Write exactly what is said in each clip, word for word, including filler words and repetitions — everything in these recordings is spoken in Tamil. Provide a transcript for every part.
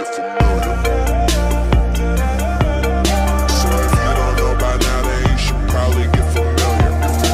get familiar. So if you don't know by now, then you should probably get familiar.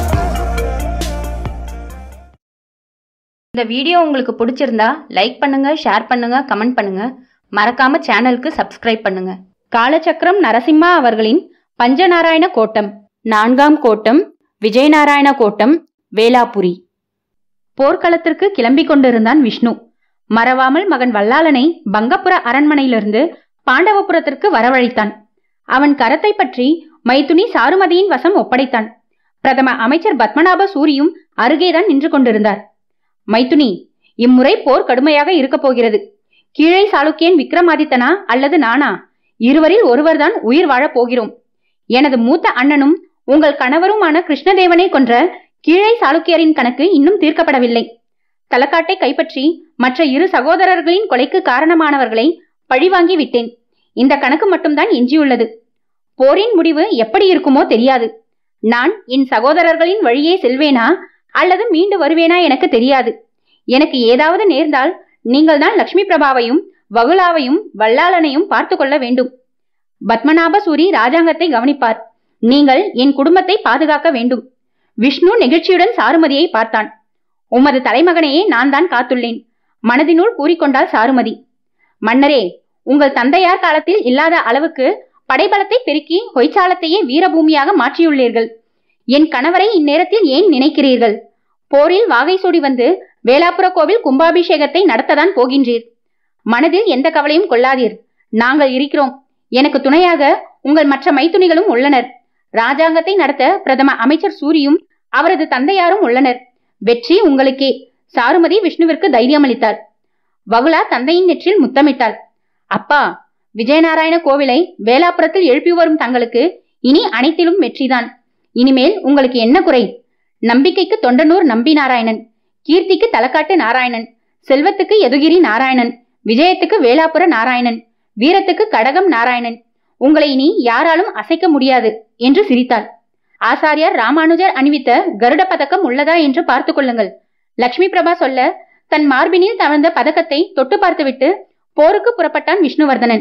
இந்த வீடியோ உங்களுக்கு பிடிச்சிருந்தா லைக் பண்ணுங்க, ஷேர் பண்ணுங்க, கமெண்ட் பண்ணுங்க. மறக்காம சேனலுக்கு சப்ஸ்கிரைப் பண்ணுங்க. காலச்சக்கரம் நரசிம்மா அவர்களின் பஞ்சநாராயண கோட்டம், நான்காம் கோட்டம், விஜயநாராயண கோட்டம், வேலாபுரி. போர்க்களத்திற்கு கிளம்பி கொண்டிருந்தான் விஷ்ணு. மறவாமல் மகன் வல்லாளனை பங்கப்புர அரண்மனையிலிருந்து பாண்டவபுரத்திற்கு வரவழைத்தான். அவன் கரத்தை பற்றி மைத்துனி சாருமதியின் வசம் ஒப்படைத்தான். பிரதம அமைச்சர் பத்மநாப சூரியும் அருகேதான் நின்று கொண்டிருந்தார். மைத்துனி, இம்முறை போர் கடுமையாக இருக்க போகிறது. கீழே சாளுக்கியன் விக்ரமாதித்தனா அல்லது நானா? இருவரில் ஒருவர்தான் உயிர் வாழப் போகிறோம். எனது மூத்த அண்ணனும் உங்கள் கணவருமான கிருஷ்ணதேவனை கொன்ற கீழே சாளுக்கியரின் கணக்கு இன்னும் தீர்க்கப்படவில்லை. தலக்காட்டை கைப்பற்றி மற்ற இரு சகோதரர்களின் கொலைக்கு காரணமானவர்களை பழிவாங்கி விட்டேன். இந்த கணக்கு மட்டும்தான் எஞ்சியுள்ளது. போரின் முடிவு எப்படி இருக்குமோ தெரியாது. நான் என் சகோதரர்களின் வழியே செல்வேனா அல்லது மீண்டு வருவேனா எனக்கு தெரியாது. எனக்கு ஏதாவது நேர்ந்தால் நீங்கள் தான் லட்சுமி பிரபாவையும் வகுலாவையும் வல்லாளனையும் பார்த்து கொள்ள வேண்டும். பத்மநாப சூரி ராஜாங்கத்தை கவனிப்பார். நீங்கள் என் குடும்பத்தை பாதுகாக்க வேண்டும். விஷ்ணு நெகிழ்ச்சியுடன் சாருமதியை பார்த்தான். உமது தலைமகனையே நான் தான் காத்துள்ளேன், மனதினுள் கூறிக்கொண்டாள் சாருமதி. மன்னரே, உங்கள் தந்தையார் காலத்தில் இல்லாத அளவுக்கு படைபலத்தை பெருக்கி ஹொய்சாலத்தையே வீரபூமியாக மாற்றியுள்ளீர்கள். என் கணவரை இந்நேரத்தில் ஏன் நினைக்கிறீர்கள்? போரில் வாகை சூடி வந்து வேலாப்புர கோவில் கும்பாபிஷேகத்தை நடத்ததான் போகின்றீர். மனதில் எந்த கவலையும் கொள்ளாதீர். நாங்கள் இருக்கிறோம். எனக்கு துணையாக உங்கள் மற்ற மைத்துணிகளும் உள்ளனர். ராஜாங்கத்தை நடத்த பிரதம அமைச்சர் சூரியும் அவரது தந்தையாரும் உள்ளனர். வெற்றி உங்களுக்கே. சாருமதி விஷ்ணுவிற்கு தைரியம் அளித்தாள். வகுலா தந்தையின் நெற்றில் முத்தமிட்டாள். அப்பா, விஜயநாராயண கோவிலை வேலாப்புரத்தில் எழுப்பி வரும் தங்களுக்கு இனி அனைத்திலும் வெற்றிதான். இனிமேல் உங்களுக்கு என்ன குறை? நம்பிக்கைக்கு தொண்டனூர் நம்பி நாராயணன், கீர்த்திக்கு தலக்காட்டு நாராயணன், செல்வத்துக்கு யதுகிரி நாராயணன், விஜயத்துக்கு வேலாப்புர நாராயணன், வீரத்துக்கு கடகம் நாராயணன். உங்களை இனி யாராலும் அசைக்க முடியாது என்று சிரித்தாள். ஆசாரியார் ராமானுஜர் அணிவித்த கருட பதக்கம் உள்ளதா என்று பார்த்து கொள்ளுங்கள். லட்சுமி பிரபா சொல்ல தன் மார்பினில் தவழ்ந்த பதக்கத்தை தொட்டு பார்த்துவிட்டு போருக்கு புறப்பட்டான் விஷ்ணுவர்தனன்.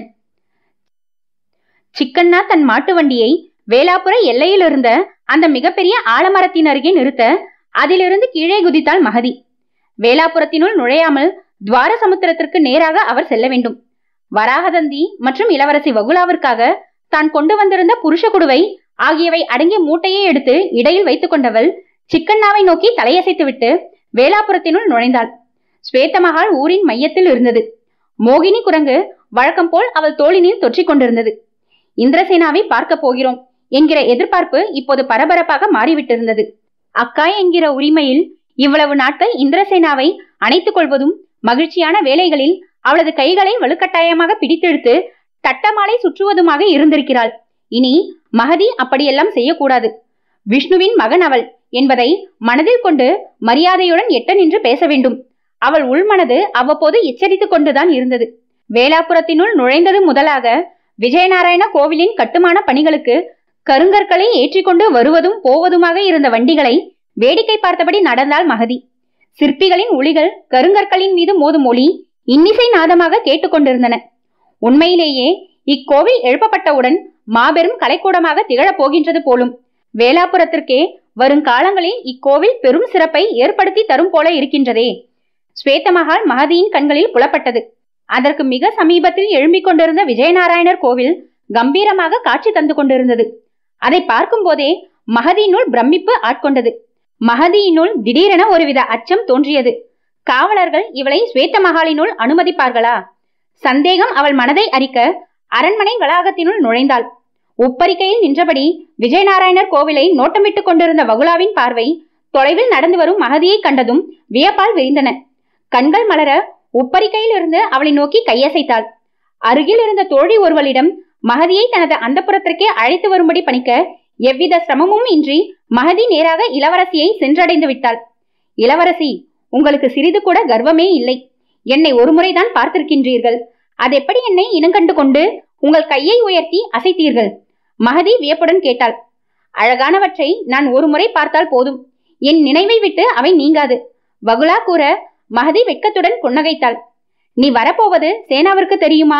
சிக்கண்ணா தன் மாட்டு வண்டியை வேலாப்புர எல்லையில் இருந்த அந்த மிகப்பெரிய ஆலமரத்தின் அருகே நிறுத்த அதிலிருந்து கீழே குதித்தாள் மகதி. வேலாப்புரத்தினுள் நுழையாமல் துவார சமுத்திரத்திற்கு நேராக அவர் செல்ல வேண்டும். வராகதந்தி மற்றும் இளவரசி வகுலாவிற்காக தான் கொண்டு வந்திருந்த புருஷ குடுவை ஆகியவை அடங்கிய மூட்டையை எடுத்து இடையில் வைத்துக் கொண்டவள் சிக்கண்ணாவை நோக்கி தலையசைத்துவிட்டு வேலாப்புரத்தினுள் நுழைந்தாள். ஸ்வேதமகால் ஊரின் மையத்தில் இருந்தது. மோகினி குரங்கு வழக்கம் போல் அவள் தோளினில் தொற்றிக் கொண்டிருந்தது. இந்திரசேனாவை பார்க்க போகிறோம் என்கிற எதிர்பார்ப்பு இப்போது பரபரப்பாக மாறிவிட்டிருந்தது. அக்கா என்கிற உரிமையில் இவ்வளவு நாட்கள் இந்திரசேனாவை அணைத்துக் கொள்வதும் மகிழ்ச்சியான வேளைகளில் அவளது கைகளை வலுக்கட்டாயமாக பிடித்தெடுத்து தட்டமாலை சுற்றுவதுமாக இருந்திருக்கிறாள். இனி மகதி அப்படியெல்லாம் செய்யக்கூடாது. விஷ்ணுவின் மகன் அவள் என்பதை மனதில் கொண்டு மரியாதையுடன் எட்ட நின்று பேச வேண்டும். அவள் உள்மனது அவ்வப்போது எச்சரித்துக் கொண்டுதான் இருந்தது. வேலாப்புரத்தினுள் நுழைந்தது முதலாக விஜயநாராயண கோவிலின் கட்டுமான பணிகளுக்கு கருங்கற்களை ஏற்றிக்கொண்டு வருவதும் போவதுமாக இருந்த வண்டிகளை வேடிக்கை பார்த்தபடி நடந்தாள் மகதி. சிற்பிகளின் ஒளிகள் கருங்கற்களின் மீது மோதும் ஒளி இன்னிசை நாதமாக கேட்டுக்கொண்டிருந்தன. உண்மையிலேயே இக்கோவில் எழுப்பப்பட்டவுடன் மாபெரும் கலைக்கூடமாக திகழப் போகின்றது போலும். வேலாப்புரத்திற்கே வருங்காலங்களில் இக்கோவில் பெரும் சிறப்பை ஏற்படுத்தி தரும் போல இருக்கின்றதே. ஸ்வேதமகால் மகதியின் கண்களில் புலப்பட்டது. அதற்கு மிக சமீபத்தில் எழும்பிக் கொண்டிருந்த விஜயநாராயணர் கோவில் கம்பீரமாக காட்சி தந்து கொண்டிருந்தது. அதை பார்க்கும் போதே மகதியினுள் பிரமிப்பு ஆட்கொண்டது. மகதியினுள் திடீரென ஒருவித அச்சம் தோன்றியது. காவலர்கள் இவளை ஸ்வேத மகாலினுள் அனுமதிப்பார்களா? சந்தேகம் அவள் மனதை அரிக்க அரண்மனை வளாகத்தினுள் நுழைந்தாள். உப்பரிக்கையில் நின்றபடி விஜயநாராயணர் கோவிலை நோட்டமிட்டுக் கொண்டிருந்த வகுலாவின் பார்வை தொலைவில் நடந்து வரும் மகதியை கண்டதும் வியப்பால் விரிந்தன. கண்கள் மலர உப்பரிக்கையில் இருந்து அவளை நோக்கி கையசைத்தாள். அருகில் இருந்த தோழி ஒருவளிடம் மகதியை தனது அந்தப்புறத்திற்கே அழைத்து வரும்படி பணிக்க எவ்வித சிரமமும் இன்றி மகதி நேராக இளவரசியை சென்றடைந்து விட்டாள். இளவரசி, உங்களுக்கு சிறிது கூட கர்வமே இல்லை. என்னை ஒரு முறைதான் பார்த்திருக்கின்றீர்கள். அதெப்படி என்னை இனங்கண்டு கொண்டு உங்கள் கையை உயர்த்தி அசைத்தீர்கள்? மகதி வியப்புடன் கேட்டாள். அழகானவற்றை நான் ஒரு முறை பார்த்தால் போதும், என் நினைவை விட்டு அவை நீங்காது. வகுலா கூற மகதி வெட்கத்துடன் புன்னகைத்தாள். நீ வரப்போவது சேனாவிற்கு தெரியுமா?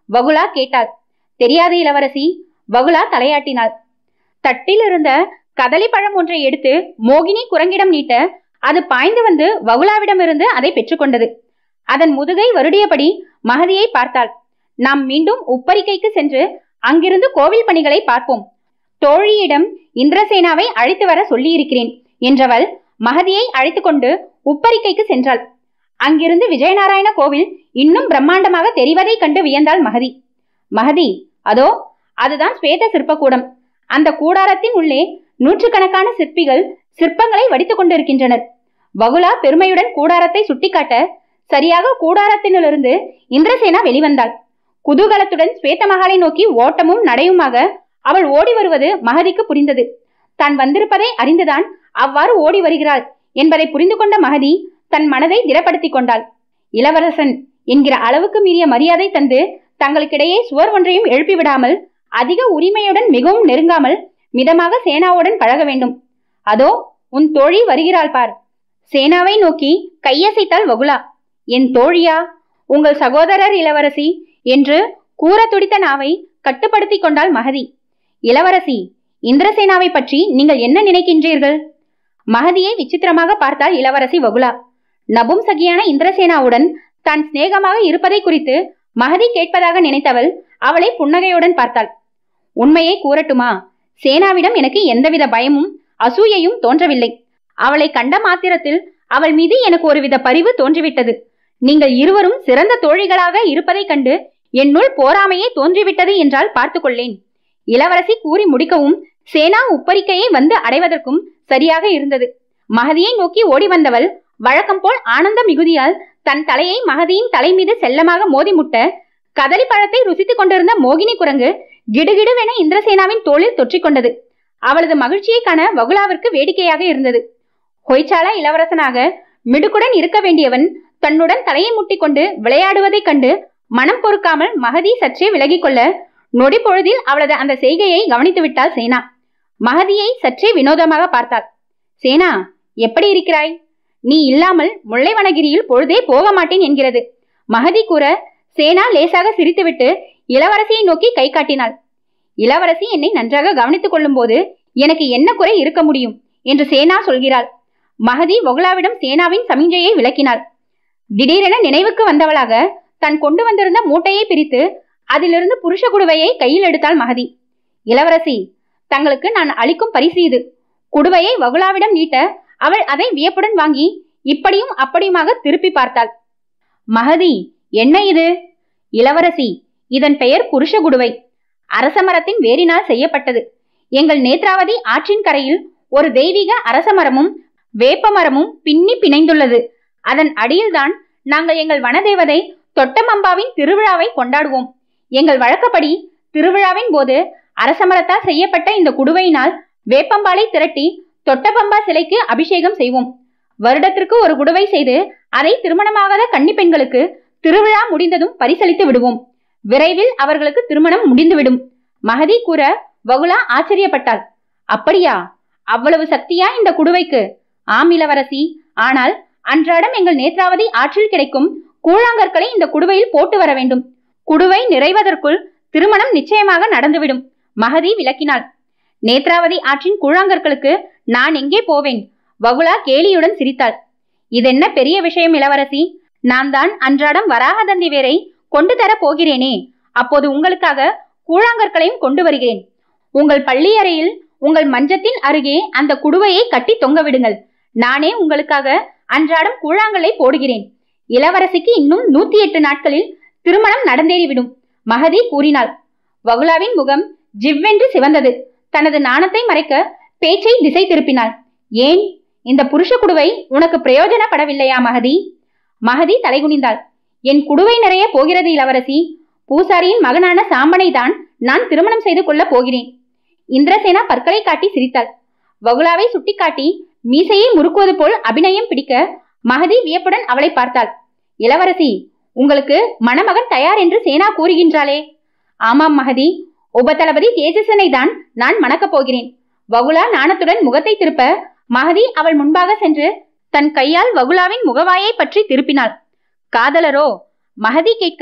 வகுலா கேட்டாள். தெரியாது இளவரசி. வகுலா தலையாட்டினாள். தட்டில் இருந்த கதலி பழம் ஒன்றை எடுத்து மோகினி குரங்கிடம் நீட்ட அது பாய்ந்து வந்து வகுலாவிடமிருந்து அதை பெற்றுக்கொண்டது. அதன் முதுகை வருடியபடி மகதியை பார்த்தாள். நாம் மீண்டும் உப்பரிக்கைக்கு சென்று அங்கிருந்து கோவில் பணிகளை பார்ப்போம். தோழியிடம் இந்திரசேனாவை அழைத்து வர சொல்லியிருக்கிறேன் என்றவள் மகதியை அழைத்து கொண்டு உப்பரிக்கைக்கு சென்றாள். அங்கிருந்து விஜயநாராயண கோவில் இன்னும் பிரம்மாண்டமாக தெரிவதை கண்டு வியந்தாள் மகதி. மகதி, அதோ அதுதான் ஸ்வேத சிற்பக்கூடம். அந்த கூடாரத்தின் உள்ளே நூற்றுக்கணக்கான சிற்பிகள் சிற்பங்களை வடித்துக் கொண்டிருக்கின்றனர். வகுலா பெருமையுடன் கூடாரத்தை சுட்டிக்காட்ட சரியாக கூடாரத்தினிலிருந்து இந்திரசேனா வெளிவந்தாள். குதூகலத்துடன் ஸ்வேத மகாலை நோக்கி ஓட்டமும் நடையுமாக அவள் ஓடி வருவது மகதிக்கு புரிந்தது. தான் வந்திருப்பதை அறிந்துதான் அவ்வாறு ஓடி வருகிறாள் என்பதை புரிந்து கொண்ட மகதி தன் மனதை திடப்படுத்திக் கொண்டாள். இளவரசன் என்கிற அளவுக்கு மீறிய மரியாதை தந்து தங்களுக்கிடையே சுவர் ஒன்றையும் எழுப்பிவிடாமல் அதிக உரிமையுடன் மிகவும் நெருங்காமல் மிதமாக சேனாவுடன் பழக வேண்டும். அதோ உன் தோழி வருகிறாள் பார். சேனாவை நோக்கி கையசைத்தாள் வகுலா. என் தோழியா? உங்கள் சகோதரர் இளவரசி என்று கூற துடித்த நாவை கட்டுப்படுத்தி கொண்டாள் மகதி. இளவரசி, இந்திரசேனாவை பற்றி நீங்கள் என்ன நினைக்கின்றீர்கள்? மகதியை விசித்திரமாக பார்த்தாள் இளவரசி வகுலா. நபும்சகியான இந்திரசேனாவுடன் தான் சிநேகமாக இருப்பதை குறித்து மகதி கேட்பதாக நினைத்தவள் அவளை புன்னகையுடன் பார்த்தாள். உண்மையை கூறட்டுமா? சேனாவிடம் எனக்கு எந்தவித பயமும் அசூயையும் தோன்றவில்லை. அவளை கண்ட மாத்திரத்தில் அவள் மீது எனக்கு ஒருவித பரிவு தோன்றிவிட்டது. நீங்கள் இருவரும் சிறந்த தோழிகளாக இருப்பதை கண்டு என்னுள் போராமையே தோன்றிவிட்டது என்றால் பார்த்து கொள்ளேன். இளவரசி கூறி முடிக்கவும் சேனா உப்பரிக்கையை வந்து அடைவதற்கும் சரியாக இருந்தது. மகதியை நோக்கி ஓடி வந்தவள் வழக்கம் போல் ஆனந்த மிகுதியால் தன் தலையை மகதியின் தலை மீது செல்லமாக மோதி முட்ட கதலி பழத்தை ருசித்துக் கொண்டிருந்த மோகினி குரங்கு கிடுகிடுவென இந்திரசேனாவின் தோளில் தொற்றிக்கொண்டது. அவளது மகிழ்ச்சியை காண வகுலாவிற்கு வேடிக்கையாக இருந்தது. ஹொய்சாலா இளவரசனாக மிடுக்குடன் இருக்க வேண்டியவன் தன்னுடன் தலையை முட்டிக்கொண்டு விளையாடுவதைக் கண்டு மனம் பொறுக்காமல் மகதி சற்றே விலகிக் கொள்ள நொடி பொழுதில் அவளது அந்த செய்கையை கவனித்து விட்டாள் சேனா. மகதியை சற்றே வினோதமாக பார்த்தாள். சேனா, எப்படி இருக்கிறாய்? நீ இல்லாமல் முல்லைவனகிரியில் பொழுதே போக மாட்டேன் என்கிறது. மகதி கூற சேனா லேசாக சிரித்துவிட்டு இளவரசியை நோக்கி கை காட்டினாள். இளவரசி என்னை நன்றாக கவனித்துக் கொள்ளும் போது எனக்கு என்ன குறை இருக்க முடியும் என்று சேனா சொல்கிறாள். மகதி வகுலாவிடம் சேனாவின் சமிஞ்சையை விளக்கினாள். திடீரென நினைவுக்கு வந்தவளாக தன் கொண்டு வந்திருந்த மூட்டையை பிரித்து அதிலிருந்து புருஷ குடுவையை கையில் எடுத்தாள் மகதி. இளவரசி, தங்களுக்கு நான் அளிக்கும் பரிசு இது. குடுவையை வகுலாவிடம் நீட்ட அவள் அதை வியப்புடன் வாங்கி இப்படியும் அப்படியுமாக திருப்பி பார்த்தாள். மகதி, என்ன இது? இளவரசி, இதன் பெயர் புருஷ குடுவை. அரச மரத்தின் வேரினால் செய்யப்பட்டது. எங்கள் நேத்ராவதி ஆற்றின் கரையில் ஒரு தெய்வீக அரச மரமும் வேப்ப மரமும் பின்னி பிணைந்துள்ளது. அதன் அடியில்தான் நாங்கள் எங்கள் வனதேவதை தொட்டமம்பாவின் திருவிழாவை கொண்டாடுவோம். எங்கள் வழக்கப்படி திருவிழாவின் போது அரச மரத்தால் செய்யப்பட்ட இந்த குடுவையினால் வேப்பம்பாலை திரட்டி தொட்டபம்பா சிலைக்கு அபிஷேகம் செய்வோம். வருடத்திற்கு ஒரு குடுவை செய்து அதை திருமணமாகாத கன்னி பெண்களுக்கு திருவிழா முடிந்ததும் பரிசளித்து விடுவோம். விரைவில் அவர்களுக்கு திருமணம் முடிந்துவிடும். மகதி கூற வகுலா ஆச்சரியப்பட்டாள். அப்படியா? அவ்வளவு சக்தியா இந்த குடுவைக்கு? ஆம் இளவரசி. ஆனால் அன்றாடம் எங்கள் நேத்ராவதி ஆற்றில் கிடைக்கும் கூழாங்கற்களை இந்த குடுவையில் போட்டு வர வேண்டும். குடுவை நிறைவதற்குள் திருமணம் நிச்சயமாக நடந்துவிடும். மகதி விளக்கினாள். நேத்ராவதி ஆற்றின் கூழாங்கற்களுக்கு நான் எங்கே போவேன்? வகுலா கேலியுடன் சிரித்தாள். இதென்ன பெரிய விஷயம் இளவரசி? நான் தான் அன்றாடம் வராகதந்தி வேரை கொண்டு தர போகிறேனே. அப்போது உங்களுக்காக கூழாங்கற்களையும் கொண்டு வருகிறேன். உங்கள் பள்ளி அறையில் உங்கள் மஞ்சத்தின் அருகே அந்த குடுவையை கட்டி தொங்க விடுங்கள். நானே உங்களுக்காக அன்றாடம் கூழாங்கல்லை போடுகிறேன். இளவரசிக்கு இன்னும் நூத்தி எட்டு நாட்களில் திருமணம் நடந்தேறிவிடும். மகதி கூறினாள். வகுலாவின் முகம் ஜிவ்வென்று சிவந்தது. தனது நாணத்தை மறைக்க பேச்சை திசை திருப்பினாள். ஏன், இந்த புருஷ குடுவை உனக்கு பிரயோஜனப்படவில்லையா மகதி? மகதி தலைகுனிந்தாள். என் குடுவை நிறைய போகிறது இளவரசி. பூசாரியின் மகனான சாம்பனை தான் நான் திருமணம் செய்து கொள்ள போகிறேன். இந்திரசேனா பற்களை காட்டி சிரித்தாள். வகுலாவை சுட்டிக்காட்டி மீசையை முறுக்குவது போல் அபிநயம் பிடிக்க மகதி வியப்புடன் அவளை பார்த்தாள். இளவரசி, உங்களுக்கு மணமகன் தயார் என்று சேனா கூறுகின்றாளே? ஆமாம் மகதி, உபதளபதி தேஜசனை தான் நான் மணக்கப் போகிறேன். வகுலா நாணத்துடன் முகத்தை திருப்ப மகதி அவள் முன்பாக சென்று தன் கையால் வகுலாவின் முகவாயை பற்றி திருப்பினாள். காதலரோ? மகதி கேட்க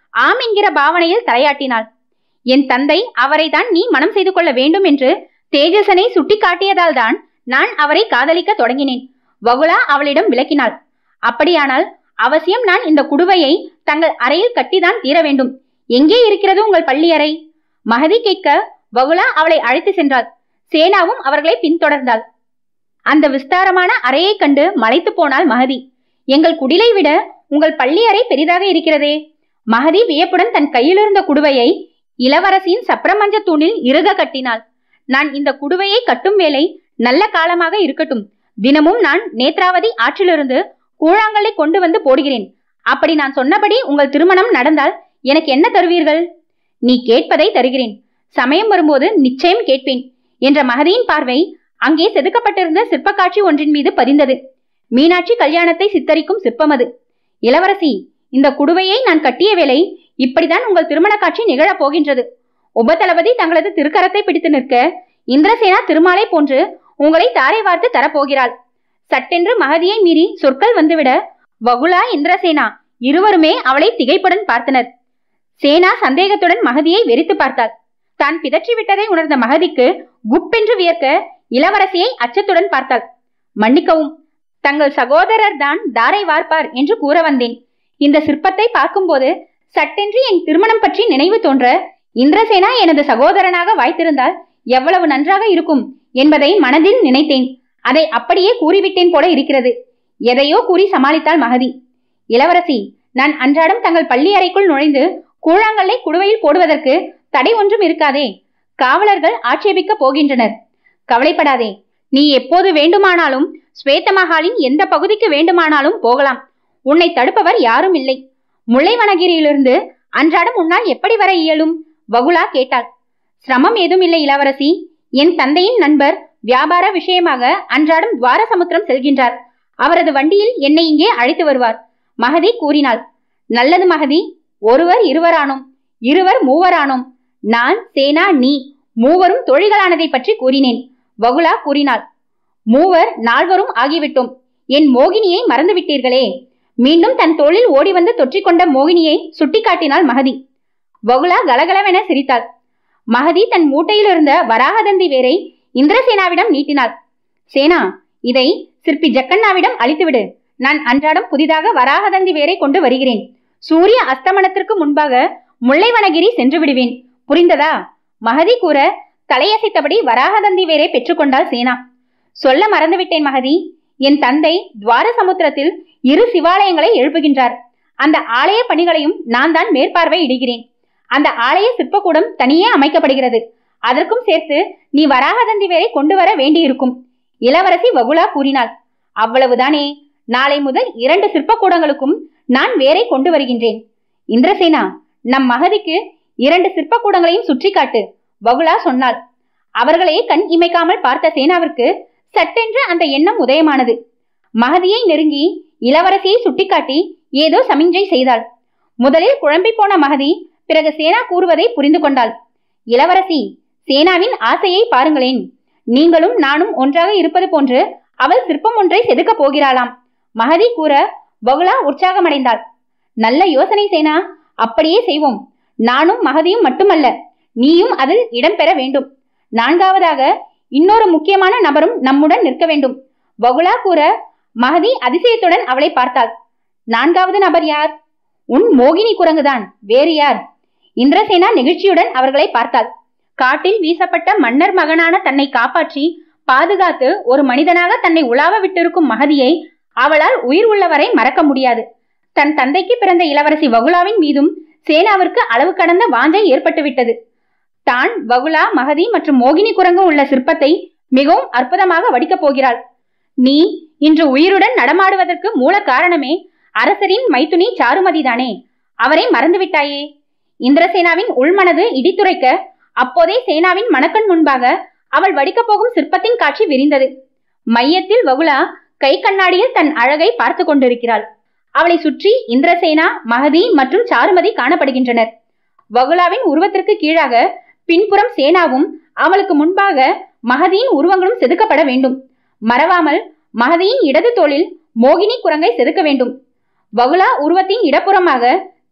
ஆம் என்கிற பாவனையில் தலையாட்டினாள். என் தந்தை அவரை தான் நீ மனம் செய்து கொள்ள வேண்டும் என்று தேஜசனை சுட்டி காட்டியதால் தான் நான் அவரை காதலிக்க தொடங்கினேன். வகுலா அவளிடம் விளக்கினாள். அப்படியானால் அவசியம் நான் இந்த குடுவையை தங்கள் அறையில் கட்டிதான் தீர வேண்டும். எங்கே இருக்கிறது உங்கள் பள்ளி அறை? மகதி கேட்க வகுலா அவளை அழைத்து சென்றாள். சேனாவும் அவர்களை பின்தொடர்ந்தாள். அந்த விஸ்தாரமான அறையை கண்டு மலைத்து போனாள் மகதி. எங்கள் குடிலை விட உங்கள் பள்ளி அறை பெரிதாக இருக்கிறதே. மகதி வியப்புடன் தன் கையிலிருந்த குடுவையை இளவரசியின் சப்ரமஞ்ச தூணில் இறுக கட்டினாள். நான் இந்த குடுவையை கட்டும் வேலை நல்ல காலமாக இருக்கட்டும். தினமும் நான் நேத்ராவதி ஆற்றிலிருந்து கூழாங்கல்லை கொண்டு வந்து போடுகிறேன். அப்படி நான் சொன்னபடி உங்கள் திருமணம் நடந்தால் எனக்கு என்ன தருவீர்கள்? நீ கேட்பதை தருகிறேன். சமயம் வரும்போது நிச்சயம் கேட்பேன் என்ற மகதியின் பார்வை அங்கே செதுக்கப்பட்டிருந்த சிற்ப காட்சி ஒன்றின் மீது பதிந்தது. மீனாட்சி கல்யாணத்தை சித்தரிக்கும் சிற்பம் அது. இளவரசி, இந்த குடுவையை நான் கட்டிய வேளை இப்படிதான் உங்கள் திருமண காட்சி நிகழப் போகின்றது. உபதளபதி தங்களது திருக்கரத்தை பிடித்து நிற்க இந்திரசேனா திருமாலை போன்று உங்களை தாரை வார்த்து தரப்போகிறாள். சட்டென்று மகதியை மீறி சொற்கள் வந்துவிட வகுலா இந்திரசேனா இருவருமே அவளை திகைப்புடன் பார்த்தனர். சேனா சந்தேகத்துடன் மகதியை வெறித்து பார்த்தாள். தான் பிதற்றி விட்டதை உணர்ந்த மகதிக்கு குப்பென்று வியர்க்க இளவரசியை அச்சத்துடன் பார்த்தாள். மன்னிக்கவும், தங்கள் சகோதரர் தான் தாரை வார்ப்பார் என்று கூற வந்தேன். இந்த சிற்பத்தை பார்க்கும்போது சட்டென்று என் திருமணம் பற்றி நினைவு தோன்ற இந்திரசேனா எனது சகோதரனாக வாய்த்திருந்தால் எவ்வளவு நன்றாக இருக்கும் என்பதை மனதில் நினைத்தேன். அதை அப்படியே கூறிவிட்டேன் போல இருக்கிறது. எதையோ கூறி சமாளித்தாள் மகதி. இளவரசி, நான் அன்றாடம் தங்கள் பள்ளி அறைக்குள் நுழைந்து கூழாங்கல்லை குடுவையில் போடுவதற்கு தடை ஒன்றும் இருக்காதே. காவலர்கள் ஆட்சேபிக்க போகின்றனர். கவலைப்படாதே. நீ எப்போது வேண்டுமானாலும் ஸ்வேத மகாலின் எந்த பகுதிக்கு வேண்டுமானாலும் போகலாம். உன்னை தடுப்பவர் யாரும் இல்லை. முல்லைவனகிரியிலிருந்து அன்றாடம் உன்னால் எப்படி வர இயலும்? வகுலா கேட்டாள். சிரமம் ஏதும் இல்லை இளவரசி. என் தந்தையின் நண்பர் வியாபார விஷயமாக அன்றாடம் துவாரசமுத்திரம் செல்கின்றார். அவரது வண்டியில் என்னை இங்கே அழைத்து வருவார். மகதி கூறினாள். நல்லது மகதி. ஒருவர் இருவரானோம், இருவர் மூவரானோம். நான், சேனா, நீ மூவரும் தோழிகளானதை பற்றி கூறினேன். வகுலா கூறினாள். மூவர் நால்வரும் ஆகிவிட்டோம். என் மோகினியை மறந்து விட்டீர்களே. மீண்டும் தன் தோளில் ஓடி வந்து தொற்றிக்கொண்ட மோகினியை சுட்டிக்காட்டினாள் மகதி. வகுலா கலகலவென சிரித்தாள். மகதி தன் மூட்டையில் இருந்த வராகதந்தி வேரை இந்திரசேனாவிடம் நீட்டினாள். சேனா, இதை சிற்பி ஜக்கண்ணாவிடம் அளித்துவிடு. நான் அன்றாடம் புதிதாக வராகதந்தி வேரை கொண்டு வருகிறேன். சூரிய அஸ்தமனத்திற்கு முன்பாக முல்லைவனகிரி சென்று விடுவேன். புரிந்ததா? மகதி கூற தலையசைத்தபடி வராகதந்தி வேரை பெற்றுக்கொண்டாள் சேனா. சொல்ல மறந்துவிட்டேன் மகதி. என் தந்தை துவார சமுத்திரத்தில் இரு சிவாலயங்களை எழுப்புகின்றார். அந்த ஆலய பணிகளையும் நான் தான் மேற்பார்வை இடுகிறேன். அந்த ஆலய சிற்பக்கூடம் தனியே அமைக்கப்படுகிறது. அதற்கும் சேர்த்து நீ வராகதந்தி வேரை கொண்டு வர வேண்டியிருக்கும். இளவரசி வகுலா கூறினாள். அவ்வளவுதானே? நாளை முதல் இரண்டு சிற்பக்கூடங்களுக்கும் நான் வேரை கொண்டு வருகின்றேன். இந்திரசேனா, நம் மகதிக்கு இரண்டு சிற்பக்கூடங்களையும் சுற்றி காட்டு, வகுலா சொன்னாள். அவர்களையே கண் இமைக்காமல் பார்த்த சேனாவிற்கு சட்டென்று அந்த எண்ணம் உதயமானது. மகதியை நெருங்கி இளவரசியை சுட்டிக்காட்டி ஏதோ சமிஞ்சை செய்தாள். முதலில் குழம்பி போன மகதி பிறகு சேனா கூறுவதை புரிந்து கொண்டாள். இளவரசி, சேனாவின் ஆசையை பாருங்களேன். நீங்களும் நானும் ஒன்றாக இருப்பது போன்று அவள் சிற்பம் ஒன்றை செதுக்கப் போகிறாளாம். மகதி கூற வகுலா உற்சாகமடைந்தாள். நல்ல யோசனை சேனா, அப்படியே செய்வோம். நானும் மகதியும் மட்டுமல்ல, நீயும் அதில் இடம்பெற வேண்டும். நான்காவதாக இன்னொரு முக்கியமான நபரும் நம்முடன் நிற்க வேண்டும். வகுலா கூற மகதி அதிசயத்துடன் அவளை பார்த்தாள். நான்காவது நபர் யார்? உன் மோகினி குரங்குதான், வேறு யார்? இந்திரசேனா நெகிழ்ச்சியுடன் அவர்களை பார்த்தாள். காட்டில் வீசப்பட்ட மன்னர் மகனான தன்னை காப்பாற்றி பாதுகாத்து ஒரு மனிதனாக தன்னை உலாவ விட்டிருக்கும் மகதியை அவளால் உயிர் உள்ளவரை மறக்க முடியாது. தன் தந்தைக்கு பிறந்த இளவரசி வகுலாவின் மீதும் சேனாவிற்கு அளவு கடந்த வாஞ்சை ஏற்பட்டு விட்டது. தான், வகுலா, மகதி மற்றும் மோகினி குரங்கு உள்ள சிற்பத்தை மிகவும் அற்புதமாக வடிக்கப் போகிறாள். நீ இன்று உயிருடன் நடமாடுவதற்கு மூல காரணமே அரசரின் மைத்துனி சாருமதிதானே? அவரை மறந்துவிட்டாயே? இந்திரசேனாவின் உள்மனது இடித்துரைக்க அப்போதே சேனாவின் மணக்கண் முன்பாக அவள் வடிக்கப் போகும் சிற்பத்தின் காட்சி விரிந்தது. மையத்தில் வகுலா கை கண்ணாடியில் தன் அழகை பார்த்து கொண்டிருக்கிறாள். அவளை சுற்றி இந்திரசேனா, மகதி மற்றும் சாருமதி காணப்படுகின்றனர். வகுலாவின் உருவத்திற்கு கீழாக பின்புறம் சேனாவும் அவளுக்கு முன்பாக மகதியின் உருவங்களும் செதுக்கப்பட வேண்டும். மறவாமல் மகதியின் இடது தோளில் மோகினி குரங்கை செதுக்க வேண்டும். வகுலா உருவத்தின் இடப்புறமாக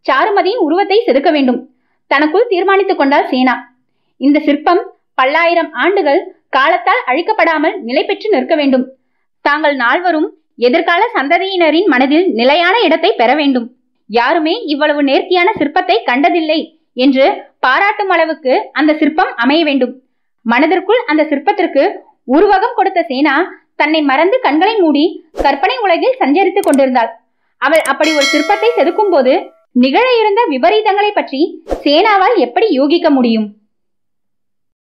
சாருமதியின் உருவத்தை செதுக்க வேண்டும். தனக்குள் தீர்மானித்துக் கொண்டாள் சேனா. இந்த சிற்பம் பல்லாயிரம் ஆண்டுகள் காலத்தால் அழிக்கப்படாமல் நிலை பெற்று நிற்க வேண்டும். தாங்கள் நால்வரும் எதிர்கால சந்ததியினரின் மனதில் நிலையான இடத்தை பெற வேண்டும். யாருமே இவ்வளவு நேர்த்தியான சிற்பத்தை கண்டதில்லை என்று பாராட்டும் அளவுக்கு அந்த சிற்பம் அமைய வேண்டும். மனதிற்குள் அந்த சிற்பத்திற்கு உருவகம் கொடுத்த சேனா தன்னை மறந்து கண்களை மூடி கற்பனை உலகில் சஞ்சரித்துக் கொண்டிருந்தாள். அவள் அப்படி ஒரு சிற்பத்தை செதுக்கும் போது நிகழ இருந்த விபரீதங்களை பற்றி சேனாவால் எப்படி யூகிக்க முடியும்?